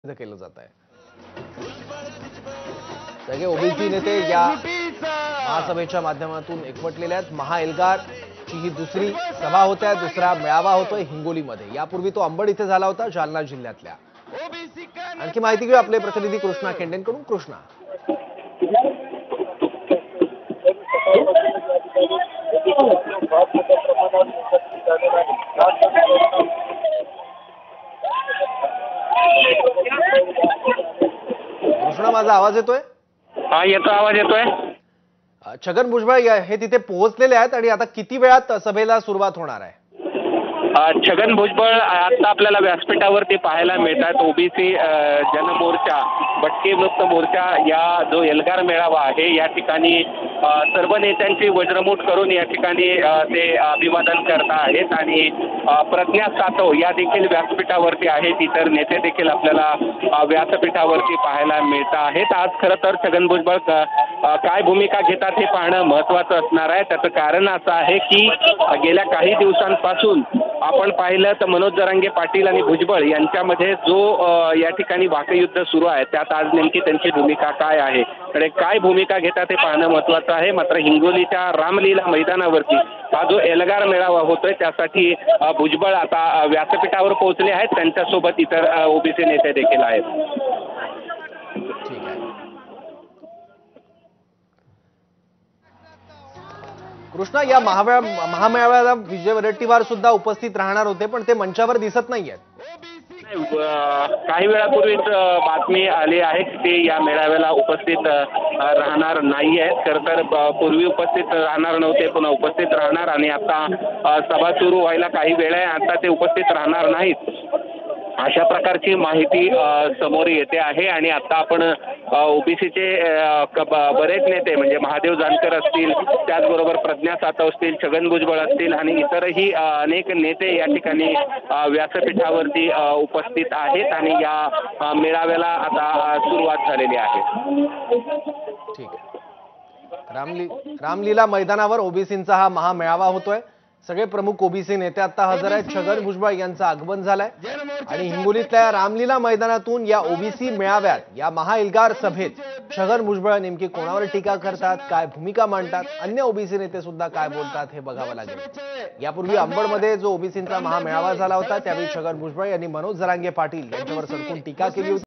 केलं जात आहे। सगळे ओबीसी नेते या महासभेच्या माध्यमातून एकवटलेले आहेत। महाएल्गारची ही दुसरी सभा होते, दुसरा मेळावा होतोय हिंगोलीमध्ये। यापूर्वी तो अंबड इथे झाला होता, जालना जिल्ह्यातल्या। आणखी माहिती घेऊ आपले प्रतिनिधी कृष्णा खेंडेंकडून। कृष्णा, माझा आवाज येतोय? हा, येतो, आवाज येतोय। छगन भुजबळ हे तिथे पोहोचलेले आहेत आणि आता किती वेळात सभेला सुरुवात होणार आहे? छगन भुजबळ आता आपल्याला व्यासपीठावरती पाहायला मिळतात। ओबीसी जनमोर्चा, भटके मुक्त मोर्चा या जो एल्गार मेळावा आहे या ठिकाणी सर्व नेत्यांची वज्रमूठ करून या ठिकाणी ते अभिवादन करत आहेत आणि प्रज्ञा सातव या देखील व्यासपीठावरती आहेत। इतर नेते देखील आपल्याला व्यासपीठावरती पाहायला मिळत आहेत। आज खरं तर छगन भुजबळ काय भूमिका घेतात हे पाहणं महत्त्वाचं असणार आहे। त्याचं कारण असं आहे की गेल्या काही दिवसांपासून आपण पाहिलं तर मनोज जरांगे पाटील आणि भुजबळ यांच्यामध्ये जो या ठिकाणी वाकयुद्ध सुरू आहे, त्यात आज नेमकी त्यांची भूमिका काय आहे आणि काय भूमिका घेतात हे पाहणं महत्त्वाचं आहे। मात्र हिंगोलीच्या रामलीला मैदानावरती हा जो एल्गार मेळावा होतोय त्यासाठी भुजबळ आता व्यासपीठावर पोहोचले आहेत। त्यांच्यासोबत इतर ओबीसी नेते देखील आहेत। ठीक आहे कृष्णा, या महामेळाव्याला विजय वडेट्टीवार सुद्धा उपस्थित राहणार होते, पण ते मंचावर दिसत नाहीयेत। काही वेळापूर्वीच बातमी आली आहे की ते या मेळाव्याला उपस्थित राहणार नाही आहेत। खरं तर पूर्वी उपस्थित राहणार नव्हते, पुन्हा उपस्थित राहणार आणि आता सभा सुरू व्हायला काही वेळ आहे, आता ते उपस्थित राहणार नाहीत अशा प्रकारची माहिती समोर येते आहे। आणि आता आपण ओबीसीचे बरेच नेते म्हणजे महादेव जानकर असतील, त्याचबरोबर प्रज्ञा सातव असतील, छगन भुजबळ असतील आणि इतरही अनेक नेते या ठिकाणी व्यासपीठावरती उपस्थित आहेत आणि या मेळाव्याला आता सुरुवात झालेली आहे। ठीक आहे, रामलीला मैदानावर ओबीसींचा हा महामेळावा होतोय। सगळे प्रमुख ओबीसी नेते आता हजर आहेत। छगन भुजबळ यांचं आगमन झालंय आणि हिंगोलीतल्या रामलीला मैदानातून या ओबीसी मेळाव्यात, या महाएल्गार सभेत छगन भुजबळ नेमकी कोणावर टीका करतात, काय भूमिका मांडतात, अन्य ओबीसी नेते सुद्धा काय बोलतात हे बघावं लागेल। यापूर्वी अंबडमध्ये जो ओबीसींचा महामेळावा झाला होता त्यावेळी छगन भुजबळ यांनी मनोज जरांगे पाटील यांच्यावर सडकून टीका केली होती।